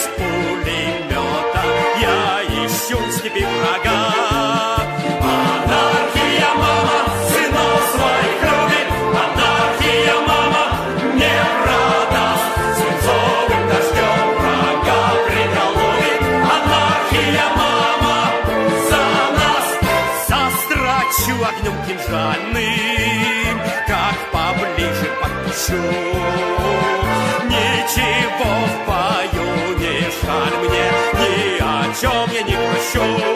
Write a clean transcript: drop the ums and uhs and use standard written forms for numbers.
из пулемета я ищу в степи врага. Анархия, мама, сынов своих любит, анархия, мама, не продаст. Свинцовым дождем врага приголубит, анархия, мама, за нас. Застрочу огнем кинжальным, как поближе подпущу. Ничего в бою не жаль мне, ни о чем я не прощу.